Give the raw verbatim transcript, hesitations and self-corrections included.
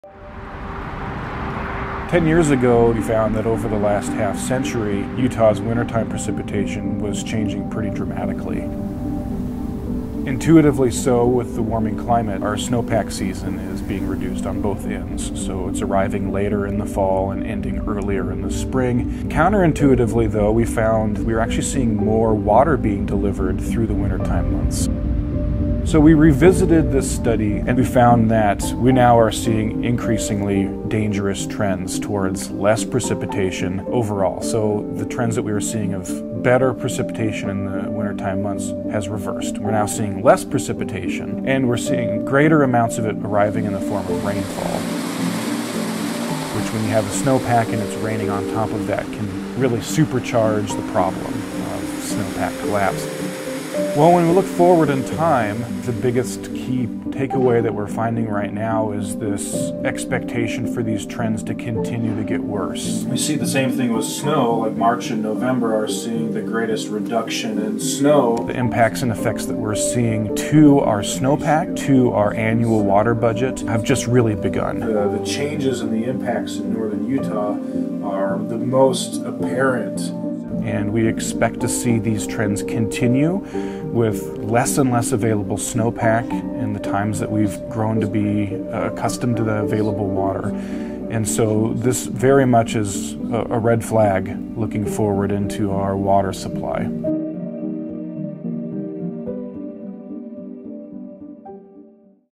Ten years ago, we found that over the last half century, Utah's wintertime precipitation was changing pretty dramatically. Intuitively so, with the warming climate, our snowpack season is being reduced on both ends. So it's arriving later in the fall and ending earlier in the spring. Counterintuitively though, we found we were actually seeing more water being delivered through the wintertime months. So we revisited this study and we found that we now are seeing increasingly dangerous trends towards less precipitation overall. So the trends that we were seeing of better precipitation in the wintertime months has reversed. We're now seeing less precipitation and we're seeing greater amounts of it arriving in the form of rainfall, which when you have a snowpack and it's raining on top of that can really supercharge the problem of snowpack collapse. Well, when we look forward in time, the biggest key takeaway that we're finding right now is this expectation for these trends to continue to get worse. We see the same thing with snow, like March and November are seeing the greatest reduction in snow. The impacts and effects that we're seeing to our snowpack, to our annual water budget, have just really begun. Uh, the changes and the impacts in northern Utah are the most apparent. And we expect to see these trends continue with less and less available snowpack in the times that we've grown to be uh, accustomed to the available water. And so this very much is a, a red flag looking forward into our water supply.